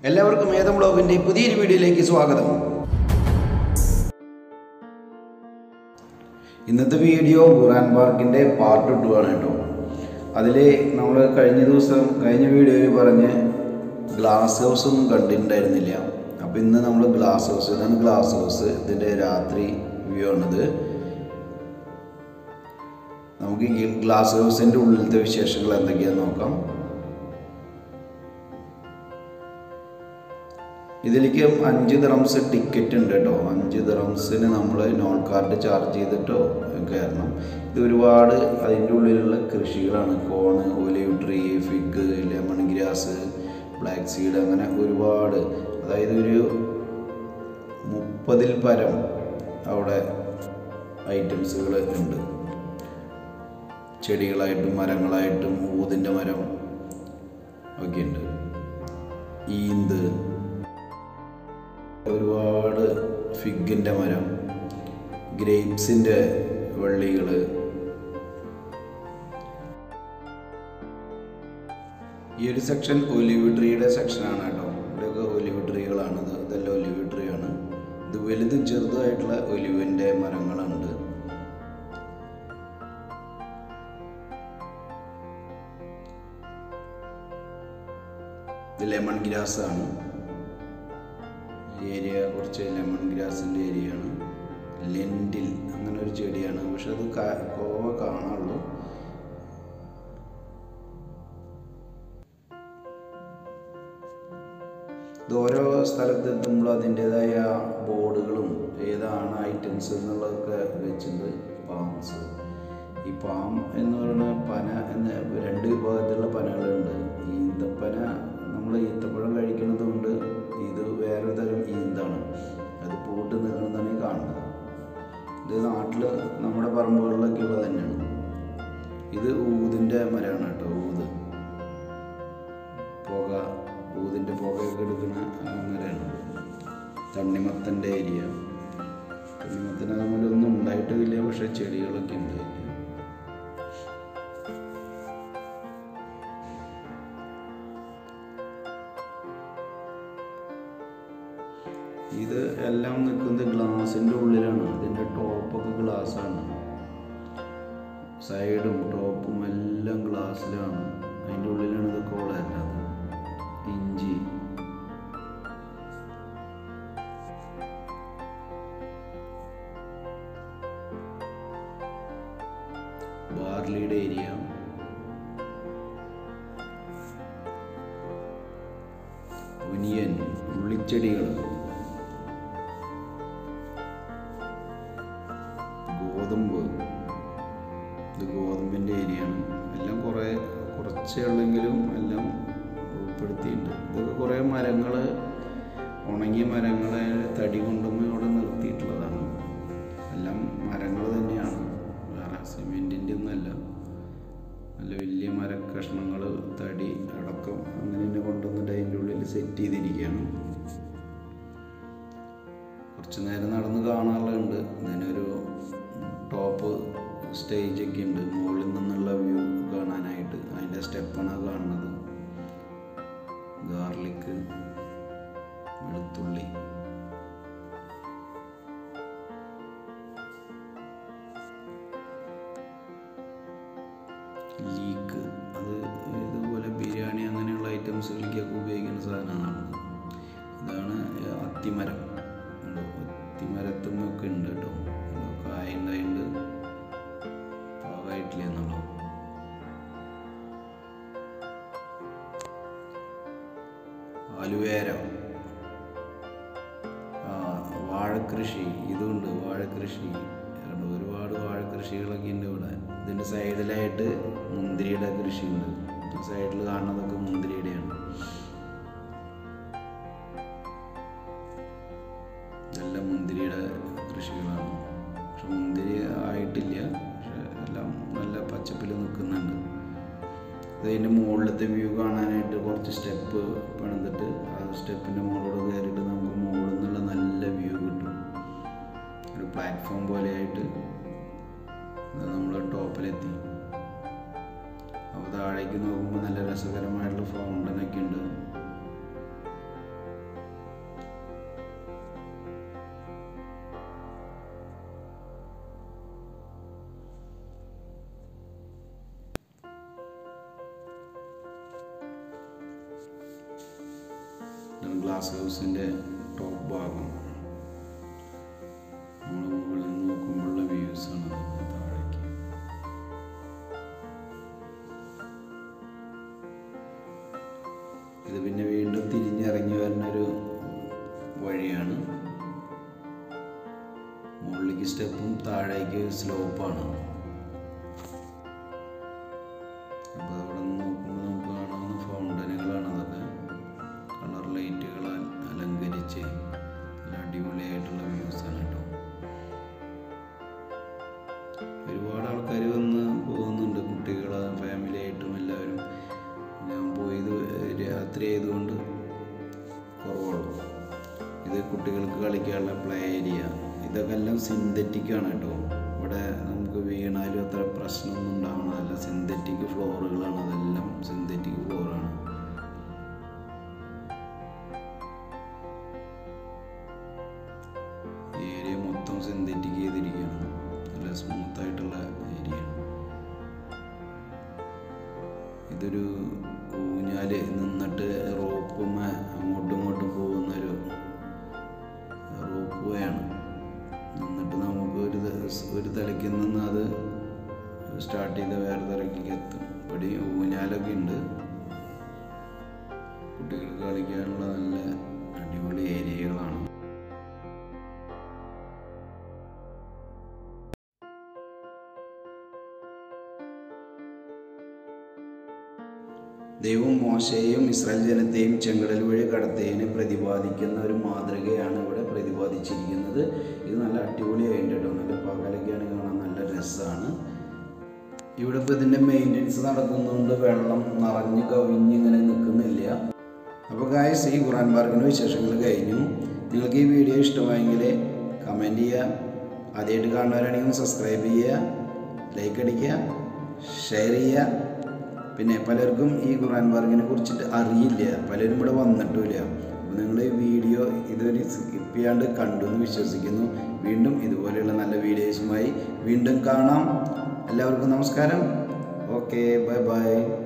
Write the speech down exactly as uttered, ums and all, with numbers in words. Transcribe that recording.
എല്ലാവർക്കും ഏതം വ്ലോഗിന്റെ പുതിയൊരു വീഡിയോയിലേക്ക് സ്വാഗതം. ഇന്നത്തെ വീഡിയോ ഖുറാൻ പാർക്കിന്റെ പാർട്ട് ടു ആണ് കേട്ടോ. അതിൽ നമ്മൾ കഴിഞ്ഞ ദിവസം കഴിഞ്ഞ വീഡിയോയിൽ പറഞ്ഞ് ഗ്ലാസ് ഹൗസ് ഒന്നും കണ്ടിട്ടുണ്ടായിരുന്നില്ല. അപ്പോൾ ഇന്ന് നമ്മൾ ഗ്ലാസ് ഹൗസ്, ഇതാണ് ഗ്ലാസ് ഹൗസ്, ഇതിൻ്റെ രാത്രി വ്യൂ ആണിത്. നമുക്ക് ഈ ഗ്ലാസ് ഹൗസിൻ്റെ ഉള്ളിലത്തെ വിശേഷങ്ങൾ എന്തൊക്കെയാണെന്ന് നോക്കാം. ഇതിലേക്ക് അഞ്ച് ദിറംസ് ടിക്കറ്റ് ഉണ്ട് കേട്ടോ. അഞ്ച് ദിറംസിന് നമ്മൾ നോൺ കാർഡ് ചാർജ് ചെയ്തിട്ടോ കയറണം. ഇത് ഒരുപാട് അതിൻ്റെ ഉള്ളിലുള്ള കൃഷികളാണ്. Corn, olive tree, fig, lemon grass, black seed, അങ്ങനെ ഒരുപാട്, അതായത് ഒരു മുപ്പതിൽ പരം അവിടെ ഐറ്റംസുകൾ ഉണ്ട്. ചെടികളായിട്ടും മരങ്ങളായിട്ടും ഊതിൻ്റെ മരം ഒക്കെ ഉണ്ട്. ഈന്ത്, ഒരുപാട് ഫിഗിൻ്റെ മരം, ഗ്രേപ്സിൻ്റെ വള്ളികൾ, ഈ ഒരു സെക്ഷൻ ഒലിവ് ട്രീയുടെ സെക്ഷനാണ് കേട്ടോ. ഇവിടെയൊക്കെ ഒലിവ് ട്രീകളാണ്. ഇതെല്ലാം ഒലിവ് ട്രീ ആണ്. ഇത് വലുതും ചെറുതായിട്ടുള്ള ഒലിവിൻ്റെ മരങ്ങളുണ്ട്. ഇത് ലെമൺ ഗ്രാസ് ആണ്. ഏരിയ കുറച്ച് ലെമൺ ഗ്രാസിൻ്റെ ഏരിയ ആണ്. ലെൻറ്റിൽ അങ്ങനെ ഒരു ചെടിയാണ്, പക്ഷെ അത് കോവ കാണാനുള്ളൂ. ഇത് ഓരോ സ്ഥലത്തെത്തുമ്പോൾ അതിൻ്റെതായ ബോർഡുകളും ഏതാണ് ഐറ്റംസ് എന്നുള്ളതൊക്കെ വെച്ചിട്ടുണ്ട്. പാംസ്, ഈ പാം എന്ന് പറയുന്ന പന എന്ന രണ്ട് വിഭാഗത്തിലുള്ള പനകളുണ്ട്. ഈന്തപ്പന നമ്മൾ ഈന്തപ്പഴം കഴിക്കുന്നതുകൊണ്ട്, ഇത് വേറൊരു തരം ഈന്താണ്. അത് പൂട്ട് നിൽക്കുന്നതാണ് കാണുന്നത്. ഇത് നാട്ടിൽ നമ്മുടെ പറമ്പുകളിലൊക്കെ ഉള്ളത് തന്നെയാണ്. ഇത് ഊതിൻ്റെ മരമാണ് കേട്ടോ. ഊത് പുക, ഊതിൻ്റെ പുകയൊക്കെ എടുക്കുന്ന മരമാണ്. തണ്ണിമത്തൻ്റെ ഏരിയ. തണ്ണിമത്തന് അതുപോലെ ഒന്നും ഉണ്ടായിട്ടില്ല, പക്ഷെ ചെടികളൊക്കെ ഉണ്ട്. ഇത് എല്ലാം നിൽക്കുന്നത് ഗ്ലാസിൻ്റെ ഉള്ളിലാണ്. ഇതിൻ്റെ ടോപ്പൊക്കെ ഗ്ലാസ്സാണ്. സൈഡും ടോപ്പും എല്ലാം ഗ്ലാസ്സിലാണ്. അതിൻ്റെ ഉള്ളിലാണ് ഇതൊക്കെ വളരുന്നത്. ഇഞ്ചി, ബാർലിയുടെ ഏരിയ, ഒനിയൻ, ഉള്ളിച്ചെടികൾ, ഗോതമ്പ്, ഇത് ഗോതമ്പിൻ്റെ ഏരിയയാണ്. എല്ലാം കുറേ കുറച്ചേ ഉള്ളെങ്കിലും എല്ലാം ഉൾപ്പെടുത്തിയിട്ടുണ്ട്. ഇതൊക്കെ കുറേ മരങ്ങൾ, ഉണങ്ങിയ മരങ്ങളെ തടി കൊണ്ടുവന്ന് ഇവിടെ നിർത്തിയിട്ടുള്ളതാണ്. എല്ലാം മരങ്ങൾ തന്നെയാണ്, വേറെ സിമെൻറ്റിൻ്റെ ഒന്നുമല്ല. നല്ല വലിയ മരക്കഷ്ണങ്ങൾ, തടി അടക്കം അങ്ങനെ തന്നെ കൊണ്ടുവന്നിട്ട് അതിൻ്റെ ഉള്ളിൽ സെറ്റ് ചെയ്തിരിക്കുകയാണ്. കുറച്ച് നേരം നടന്ന് കാണാറുണ്ട്. ഇതിനൊരു ടോപ്പ് സ്റ്റേജൊക്കെ ഉണ്ട്, മുകളിൽ നിന്നുള്ള വ്യൂ കാണാനായിട്ട്. അതിൻ്റെ സ്റ്റെപ്പാണ് കാണുന്നത്. ഗാർലിക്, വെളുത്തുള്ളി, ലീക്ക്, അത് ഇതുപോലെ ബിരിയാണി അങ്ങനെയുള്ള ഐറ്റംസുകളിലേക്കൊക്കെ ഉപയോഗിക്കുന്ന സാധനമാണ്. ഇതാണ് അത്തിമരം. അത്തിമരത്തുമൊക്കെ ഉണ്ട് കേട്ടോ. കായുണ്ടായിട്ടുണ്ട്, പാകമായിട്ടില്ല എന്നുള്ളൂ. അലുവേര, ആ വാഴക്കൃഷി, ഇതുണ്ട് വാഴക്കൃഷി. ഒരുപാട് വാഴക്കൃഷികളൊക്കെ ഉണ്ട് ഇവിടെ. ഇതിൻ്റെ സൈഡിലായിട്ട് മുന്തിരിയുടെ കൃഷിയുണ്ട്. സൈഡിൽ കാണുന്നതൊക്കെ മുന്തിരിയുടെയാണ്. ഇതെല്ലാം മുന്തിരിയുടെ കൃഷികളാണ്. പക്ഷെ മുന്തിരി ആയിട്ടില്ല, പക്ഷെ എല്ലാം നല്ല പച്ചപ്പിൽ നിൽക്കുന്നുണ്ട്. അതിൻ്റെ മുകളിലത്തെ വ്യൂ കാണാനായിട്ട് കുറച്ച് സ്റ്റെപ്പ് പണിതിട്ട് ആ സ്റ്റെപ്പിൻ്റെ മുകളിലൂടെ കയറിയിട്ട് നമുക്ക് മുകളിൽ നിന്നുള്ള നല്ല വ്യൂ കിട്ടും. ഒരു പ്ലാറ്റ്ഫോം പോലെയായിട്ട് നമ്മൾ ടോപ്പിലെത്തി. അപ്പോൾ താഴേക്ക് നോക്കുമ്പോൾ നല്ല രസകരമായിട്ടുള്ള ഫൗണ്ടനൊക്കെ ഉണ്ട്. ഗ്ലാസ് ഹൗസിൻ്റെ ടോപ്പ് ഭാഗം. നമ്മൾ മുകളിൽ നിന്ന് നോക്കുമ്പോഴുള്ള വ്യൂസാണ് താഴേക്ക്. ഇത് പിന്നെ വീണ്ടും തിരിഞ്ഞിറങ്ങി വരുന്നൊരു വഴിയാണ്. മുകളിലേക്ക് സ്റ്റെപ്പും താഴേക്ക് സ്ലോപ്പാണ്. അപ്പോൾ അവിടെ നിന്ന് നോക്കുമ്പോൾ നമുക്ക് കാണാവുന്ന ഫൗണ്ടനുകളാണ്. അതൊക്കെ കളർ ലൈറ്റുകളാൽ അലങ്കരിച്ച് നല്ല അടിപൊളിയായിട്ടുള്ള വ്യൂസാണ് കേട്ടോ. ഒരുപാട് ആൾക്കാർ വന്ന് പോകുന്നുണ്ട്, കുട്ടികൾ ഫാമിലി ആയിട്ടും എല്ലാവരും. ഞാൻ പോയത് രാത്രി ആയതുകൊണ്ട് കുറവുള്ളൂ. ഇത് കുട്ടികൾക്ക് കളിക്കാനുള്ള പ്ലേ ഏരിയ. ഇതൊക്കെ എല്ലാം സിന്തറ്റിക്കാണ് കേട്ടോ. ഇവിടെ നമുക്ക് വീണാലും അത്ര പ്രശ്നമൊന്നും ഉണ്ടാവണതല്ല. സിന്തറ്റിക് ഫ്ലോറുകളാണ്, അതെല്ലാം സിന്തറ്റിക് ഫ്ലോറാണ്. ഏരിയ മൊത്തം സിന്തറ്റിക് ചെയ്തിരിക്കുകയാണ്. നല്ല സ്മൂത്തായിട്ടുള്ള ഏരിയ. ഇതൊരു ഊഞ്ഞാല് നിന്നിട്ട് റോപ്പും അങ്ങോട്ടും ഇങ്ങോട്ടും പോകുന്നൊരു റോപ്പ് വേയാണ്. എന്നിട്ട് നമുക്ക് ഒരു ഒരു തലയ്ക്ക് നിന്ന് അത് സ്റ്റാർട്ട് ചെയ്ത് വേറെ തലയ്ക്ക് എത്തും. ഇവിടെ ഊഞ്ഞാലൊക്കെ ഉണ്ട്. കുട്ടികൾക്ക് കളിക്കാനുള്ള നല്ല അടിപൊളി ഏരിയകളാണ്. ദൈവം മോശയെയും ഇസ്രായേൽ ജനത്തെയും ചെങ്കടൽ വഴി കടത്തിയതിനെ പ്രതിപാദിക്കുന്ന ഒരു മാതൃകയാണ് ഇവിടെ പ്രതിപാദിച്ചിരിക്കുന്നത്. ഇത് നല്ല അടിപൊളിയായിട്ട് കേട്ടോ. നല്ല പകലൊക്കെയാണ് കാണാൻ നല്ല രസമാണ്. ഇവിടെ ഇപ്പോൾ ഇതിൻ്റെ മെയിൻ്റെനൻസ് നടക്കുന്നതുകൊണ്ട് വെള്ളം നിറഞ്ഞ് കവിഞ്ഞ് ഇങ്ങനെ നിൽക്കുന്നില്ല. അപ്പോൾ ഗായ്സ്, ഈ ഖുർആൻ പാർക്കിൻ്റെ വിശേഷങ്ങൾ കഴിഞ്ഞു. നിങ്ങൾക്ക് ഈ വീഡിയോ ഇഷ്ടമായെങ്കിൽ കമൻറ്റ് ചെയ്യുക. ആദ്യമായിട്ട് കാണുന്നവരാണെങ്കിൽ സബ്സ്ക്രൈബ് ചെയ്യുക, ലൈക്ക് അടിക്കുക, ഷെയർ ചെയ്യുക. പിന്നെ പലർക്കും ഈ ഖുർആൻ പാർക്കിനെ കുറിച്ചിട്ട് അറിയില്ല, പലരും ഇവിടെ വന്നിട്ടുമില്ല. അപ്പോൾ നിങ്ങൾ ഈ വീഡിയോ ഇതുവരെ സ്കിപ്പ് ചെയ്യാണ്ട് കണ്ടു എന്ന് വിശ്വസിക്കുന്നു. വീണ്ടും ഇതുപോലെയുള്ള നല്ല വീഡിയോസുമായി വീണ്ടും കാണാം. എല്ലാവർക്കും നമസ്കാരം. Okay, bye by.